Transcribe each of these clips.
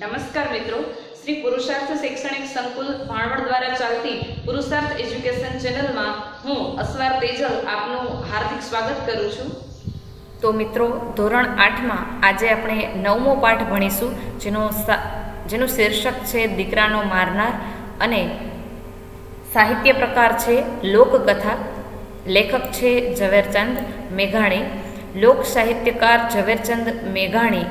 નમસ્કાર મિત્રો, શ્રી પુરુષાર્થ શૈક્ષણિક સંકુલ ભાણવડ દ્વારા ચાલતી પુરુષાર્થ એજ્યુકેશન ચેનલમાં હું અસવાર તેજલ આપનું હાર્દિક સ્વાગત કરું છું। તો મિત્રો, ધોરણ 8માં આજે આપણે 9મો પાઠ ભણીશું, જેનું શીર્ષક છે દીકરાનો મારનાર અને સાહિત્ય પ્રકાર છે લોકકથા। લેખક છે ઝવેરચંદ મેઘાણી। લોક સાહિત્યકાર ઝવેરચંદ મેઘાણી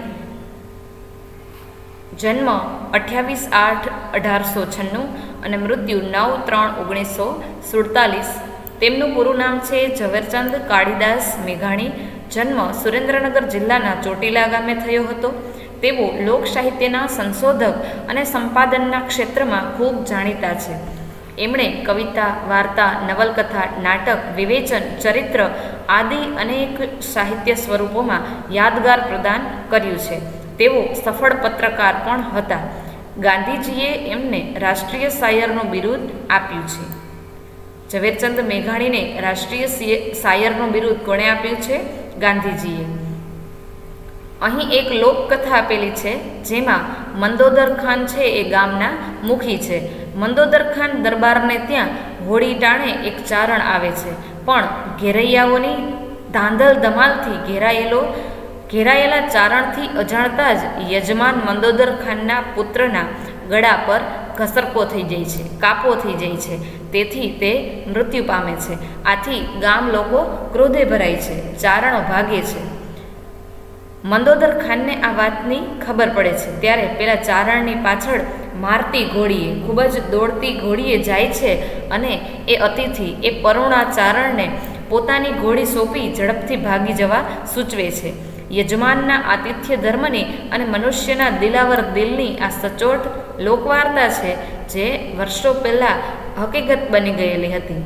જન્મ 28/8/1896 અને મૃત્યુ 9/3/1947। તેમનું પૂરું નામ છે ઝવેરચંદ કાળીદાસ મેઘાણી। જન્મ સુરેન્દ્રનગર જિલ્લાના ચોટીલા ગામે થયો હતો। તેઓ લોક સાહિત્યના સંશોધક અને સંપાદનના ક્ષેત્રમાં ખૂબ જાણીતા છે। એમણે કવિતા, વાર્તા, નવલકથા, નાટક, વિવેચન, ચરિત્ર આદિ અનેક સાહિત્ય સ્વરૂપોમાં યાદગાર પ્રદાન કર્યું છે। તેઓ સફળ પત્રકાર પણ હતા। ગાંધીજીએ એમને રાષ્ટ્રીય શાયરનું બિરુદ આપ્યું છે। ઝવેરચંદ મેઘાણીને રાષ્ટ્રીય શાયરનું બિરુદ કોણે આપ્યું છે? ગાંધીજીએ। અહીં એક લોકકથા આપેલી છે, જેમાં મંદોદર ખાન છે એ ગામના મુખી છે। મંદોદર ખાન દરબારને ત્યાં હોળી ટાણે એક ચારણ આવે છે, પણ ઘેરૈયાઓની ધાંધલ ધમાલથી ઘેરાયેલા ચારણથી અજાણતા જ યજમાન મંદોદર ખાનના પુત્રના ગળા પર ઘસરકો થઈ જાય છે, કાપો થઈ જાય છે। તેથી તે મૃત્યુ પામે છે। આથી ગામ લોકો ક્રોધે ભરાય છે, ચારણો ભાગે છે। મંદોદર ખાનને આ વાતની ખબર પડે છે, ત્યારે પેલા ચારણની પાછળ મારતી ઘોડીએ, ખૂબ જ દોડતી ઘોડીએ જાય છે અને એ અતિથિ એ પરુણા ચારણને પોતાની ઘોડી સોંપી ઝડપથી ભાગી જવા સૂચવે છે। યજમાનના આતિથ્ય ધર્મની અને મનુષ્યના દિલાવર દિલની આ સચોટ લોકવાર્તા છે, જે વર્ષો પહેલાં હકીકત બની ગયેલી હતી।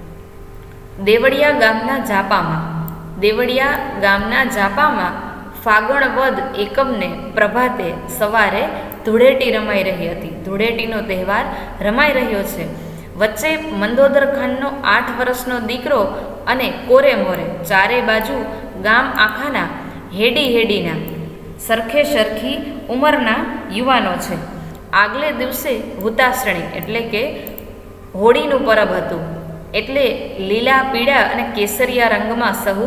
દેવળિયા ગામના જાપામાં ફાગણ વદ એકમને પ્રભાતે સવારે ધૂળેટી રમાઈ રહી હતી। ધૂળેટીનો તહેવાર રમાઈ રહ્યો છે। વચ્ચે મંદોદર ખાનનો 8 વર્ષનો દીકરો અને કોરે મોરે ચારે બાજુ ગામ આખાના હેડીના સરખી ઉંમરના યુવાનો છે। આગલે દિવસે હુતાસણી એટલે કે હોળીનું પરબ હતું, એટલે લીલા, પીળા અને કેસરિયા રંગમાં સહુ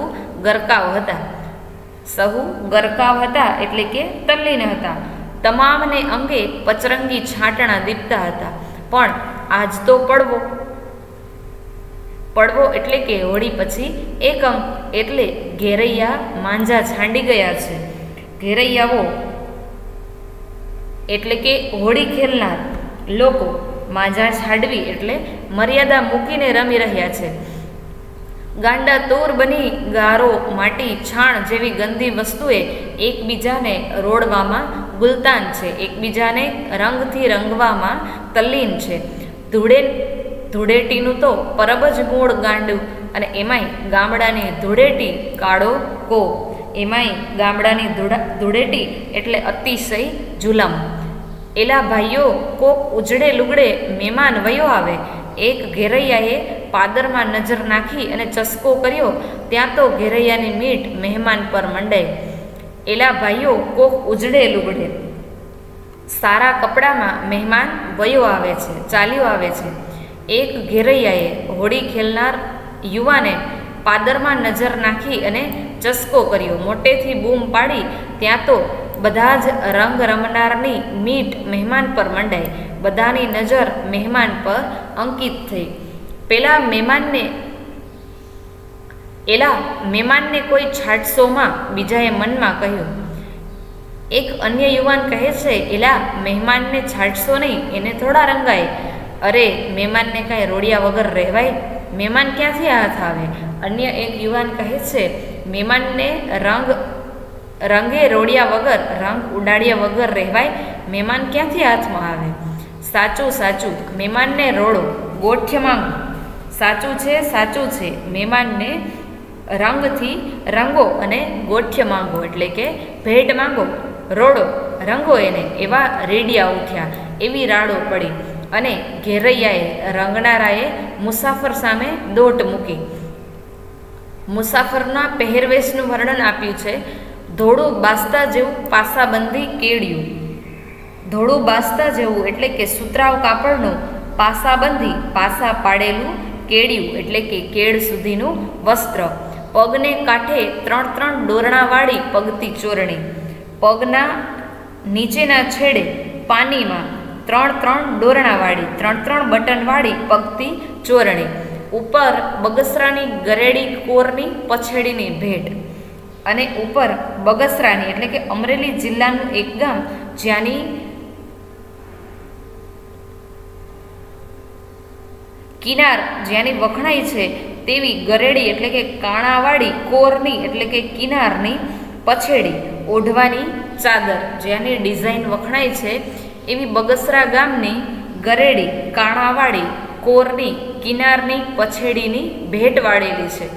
ગરકાવ હતા એટલે કે તલ્લીન હતા। તમામને અંગે પચરંગી છાંટણા દીપતા હતા। પણ આજ તો પડવો એટલે કે હોળી પછી એક અંક એટલે ઘેરૈયા માંજા છાંડી ગયા છે। ઘેરૈયાઓ એટલે કે હોળી ખેલનાર લોકો માંજા છાંડવી એટલે મર્યાદા મૂકીને રમી રહ્યા છે। ગાંડા તોર બની ગારો, માટી, છાણ જેવી ગંદી વસ્તુએ એકબીજાને રોડવામાં ગુલતાન છે, એકબીજાને રંગથી રંગવામાં તલ્લીન છે। ધૂળેટીનું તો પરબ જ મૂળ ગાંડું, અને એમાંય ગામડાની ધૂળેટી કાળો કો, એમાંય ગામડાની ધૂળેટી એટલે અતિશય જુલમ। એલા ભાઈઓ, કોક ઉજળે લુગડે મહેમાન વયો આવે। એક ઘેરૈયાએ પાદરમાં નજર નાખી અને ચસ્કો કર્યો, ત્યાં તો ઘેરૈયાની મીઠ મહેમાન પર મંડાઈ। એલા ભાઈઓ, કોક ઉજળે લુગડે સારા કપડામાં મહેમાન ચાલ્યો આવે છે। એક ઘેરૈયાએ હોળી ખેલનાર યુવાને પાદરમાં નજર નાખી અને ચસ્કો કર્યો, મોટેથી બૂમ પાડી, ત્યાં તો બધા જ રંગ રમનારની મીઠ મહેમાન પર મંડાઈ। બધાની નજર મહેમાન પર અંકિત થઈ। પેલા મહેમાનને કોઈ છાટશોમાં બીજાએ મનમાં કહ્યું। એક અન્ય યુવાન કહે છે, એલા મહેમાનને છાટશો નહીં, એને થોડા રંગાય। અરે, મહેમાનને કાંઈ રોડિયા વગર રહેવાય? મહેમાન ક્યાંથી હાથ આવે? અન્ય એક યુવાન કહે છે, મહેમાનને રંગે રોડિયા વગર, રંગ ઉડાડ્યા વગર રહેવાય? મહેમાન ક્યાંથી હાથમાં આવે? સાચું, મહેમાનને રોડો, ગોઠ્ય માંગો। સાચું છે, મહેમાનને રંગથી રંગો અને ગોઠ્ય માંગો એટલે કે ભેટ માંગો, રોડો, રંગો એને। એવા રેડિયા ઉઠ્યા, એવી રાડો પડી, અને ઘેરૈયાએ રંગનારાએ મુસાફર સામે દોટ મૂકી। મુસાફરના પહેરવેશનું વર્ણન આપ્યું છે। ધોળું બાસ્તા જેવું પાસાબંધી કેળિયું, ધોળું બાસ્તા જેવું એટલે કે સુતરાવ કાપડનું પાસા બંધી પાસા પાડેલું કેડિયું એટલે કે કેડ સુધીનું વસ્ત્ર, પગને કાંઠે 3 દોરણાવાળી પગતી ચોરણી, પગના નીચેના છેડે પાનીમાં 3 દોરણાવાળી 3 બટનવાળી પગતી ચોરણી, ઉપર બગસરાની ગરેડી કોરની પછેડીની ભેટ, અને ઉપર બગસરાની એટલે કે અમરેલી જિલ્લાનું એક ગામ જ્યાંની કિનાર જ્યાંની વખણાઈ છે તેવી ગરેડી એટલે કે કાણાવાળી કોરની એટલે કે કિનારની પછેડી, ઓઢવાની ચાદર જ્યાંની ડિઝાઇન વખણાઈ છે એવી બગસરા ગામની ગરેડી કાણાવાળી કોરની કિનારની પછેડીની ભેટ વાળેલી છે.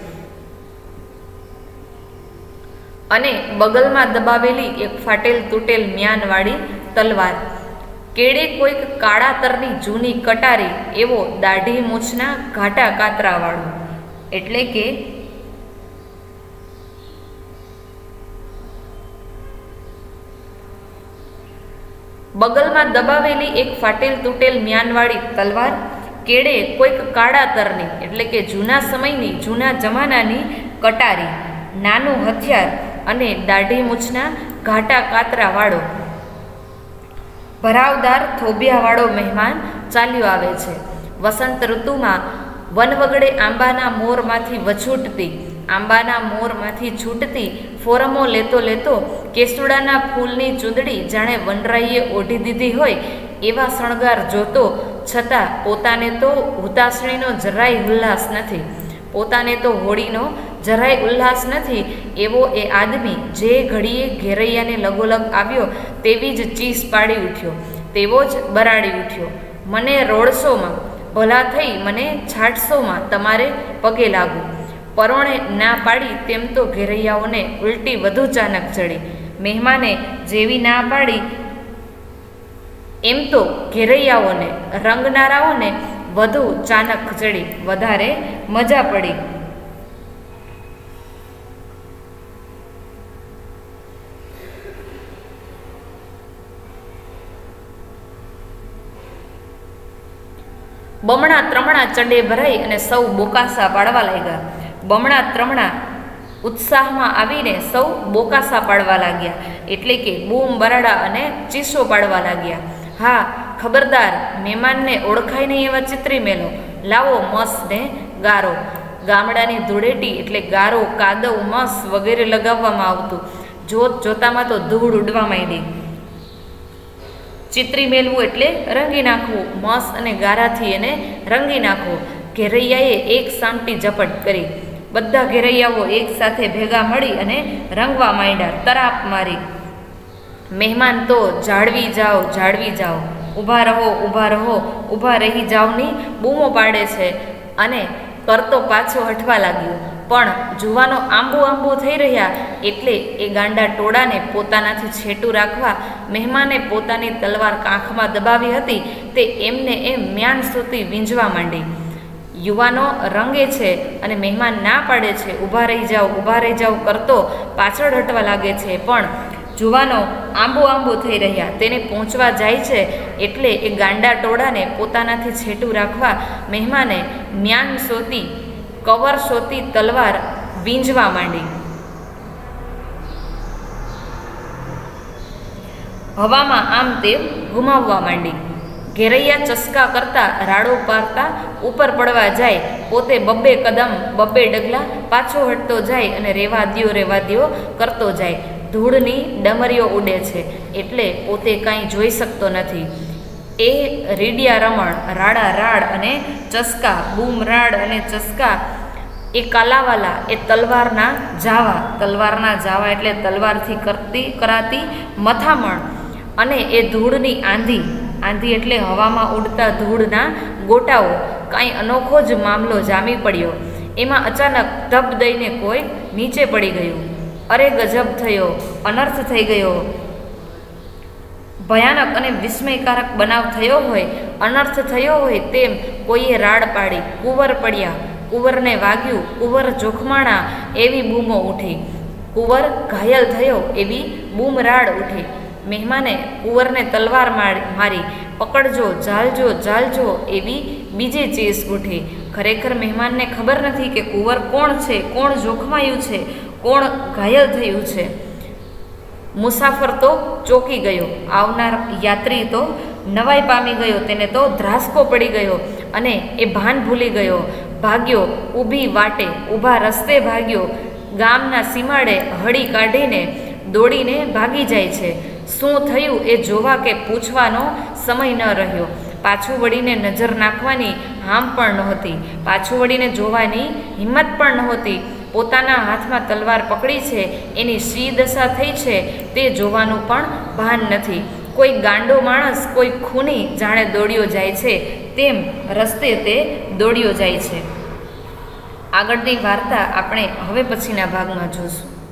અને બગલમાં દબાવેલી એક ફાટેલ તૂટેલ મ્યાનવાળી તલવાર, કેડે કોઈક કાળા તરની જૂની કટારી એવો દાઢી મૂછના ઘાટા કાતરાવાળું એટલે કે બગલમાં દબાવેલી એક ફાટેલ તૂટેલ મ્યાનવાળી તલવાર, કેડે કોઈક કાળા તરની એટલે કે જૂના સમયની જૂના જમાનાની કટારી, નાનું હથિયાર અને દાઢી મૂછના ઘાટા કાતરાવાળો ભરાવદાર થોભિયાવાળો મહેમાન ચાલ્યો આવે છે. વસંત ઋતુમાં વનવગડે આંબાના મોરમાંથી છૂટતી ફોરમો લેતો લેતો કેસુડાના ફૂલની ચૂંદડી જાણે વનરાઈએ ઓઢી દીધી હોય એવા શણગાર જોતો, છતાં પોતાને તો હુતાશણીનો જરાય ઉલ્લાસ નથી, પોતાને તો હોળીનો જરાય ઉલ્લાસ નથી એવો એ આદમી જે ઘડીએ ઘેરૈયાને લગોલગ આવ્યો તેવી જ ચીસ પાડી ઉઠ્યો, તેવો જ બરાડી ઉઠ્યો. મને રોડસોમાં ભલા થઈ મને છાટસોમાં તમારે પગે લાગુ. પરોણે ના પાડી તેમ તો ઘેરૈયાઓને ઉલટી વધુ ચાનક ચડી. મહેમાને જેવી ના પાડી એમ તો ઘેરૈયાઓને રંગનારાઓને વધુ ચાનક ચડી, વધારે મજા પડી. બમણા ત્રમણા ચડે ભરાઈ અને સૌ બોકાસા પાડવા લાગ્યા. બમણા ત્રમણા ઉત્સાહમાં આવીને સૌ બોકાસા પાડવા લાગ્યા એટલે કે બૂમ બરાડા અને ચીસો પાડવા લાગ્યા. હા, ખબરદાર, મહેમાનને ઓળખાય નહીં એવા ચિત્રી મેલો, લાવો મસ ને ગારો. ગામડાની ધૂળેટી એટલે ગારો, કાદવ, મસ વગેરે લગાવવામાં આવતું. જોતામાં તો ધૂળ ઉડવા માંડી. ચિત્રી મેલવું એટલે રંગી નાખવું, મસ અને ગારાથી એને રંગી નાખવું. ઘેરૈયાએ એક સામટી ઝપટ કરી. બધા ઘેરૈયાઓ એક સાથે ભેગા મળી અને રંગવા માંડ્યા, તરાપ મારી. મહેમાન તો જાળવી જાઓ, જાળવી જાઓ, ઊભા રહો, ઊભા રહો, ઊભા રહી જાઓની બૂમો પાડે છે અને કરતો પાછો હટવા લાગ્યો. પણ જુવાનો આંબુ થઈ રહ્યા એટલે એ ગાંડા ટોળાને પોતાનાથી છેટું રાખવા મહેમાને પોતાની તલવાર કાંખમાં દબાવી હતી તે એમને એમ મ્યાન સુધી વીંઝવા માંડી. યુવાનો રંગે છે અને મહેમાન ના પાડે છે, ઊભા રહી જાઓ, ઊભા રહી જાઓ કરતો પાછળ હટવા લાગે છે. પણ જુવાનો આંબુ થઈ રહ્યા તેને પહોંચવા જાય છે એટલે એ ગાંડા ટોળાને પોતાનાથી છેટું રાખવા મહેમાને મ્યાન સોતી કવર સોતી તલવાર વીંઝવા માંડી. હવામાં આમ તેમ ઘુમાવવા માંડી. ઘેરૈયા ચસકા કરતા રાડો પારતા ઉપર પડવા જાય, પોતે બબ્બે કદમ બબ્બે ડગલા પાછો હટતો જાય અને રેવા દ્યો કરતો જાય. ધૂળની ડમરીઓ ઉડે છે એટલે પોતે કાંઈ જોઈ શકતો નથી. એ રીડિયા રમણ, રાડા રાડ અને ચસકા, બૂમ રાડ અને ચસકા, એ કાલાવાલા, એ તલવારના જાવા એટલે તલવારથી કરાતી મથામણ, અને એ ધૂળની આંધી એટલે હવામાં ઉડતા ધૂળના ગોટાઓ, કાંઈ અનોખો જ મામલો જામી પડ્યો. એમાં અચાનક ધબ દઈને કોઈ નીચે પડી ગયું. અરે ગજબ થયો, અનર્થ થઈ ગયો. ભયાનક અને વિસ્મયકારક બનાવ થયો હોય, અનર્થ થયો હોય તેમ કોઈએ રાડ પાડી. કુંવર પડ્યા, કુંવરને વાગ્યું, કુંવર જોખમાણા એવી બૂમો ઉઠી. કુંવર ઘાયલ થયો એવી બૂમ રાડ ઉઠી. મહેમાને કુંવરને તલવાર મારી પકડજો, ઝાલજો, ઝાલજો એવી બીજી ચીસ ઉઠી. ખરેખર મહેમાનને ખબર નથી કે કુંવર કોણ છે, કોણ જોખમાયું છે, કોણ ઘાયલ થયું છે. મુસાફર તો ચોંકી ગયો, આવનાર યાત્રી તો નવાઈ પામી ગયો, તેને તો ધ્રાસકો પડી ગયો અને એ ભાન ભૂલી ગયો. ભાગ્યો ઊભી વાટે, ઊભા રસ્તે ભાગ્યો, ગામના સીમાડે હળી કાઢીને દોડીને ભાગી જાય છે. શું થયું એ જોવા કે પૂછવાનો સમય ન રહ્યો. પાછું વળીને નજર નાખવાની હામ પણ નહોતી, પાછું વળીને જોવાની હિંમત પણ નહોતી. પોતાના હાથમાં તલવાર પકડી છે, એની શી દશા થઈ છે તે જોવાનું પણ ભાન નથી. કોઈ ગાંડો માણસ, કોઈ ખૂની જાણે દોડ્યો જાય છે તેમ રસ્તે તે દોડ્યો જાય છે. આગળની વાર્તા આપણે હવે પછીના ભાગમાં જોઈશું.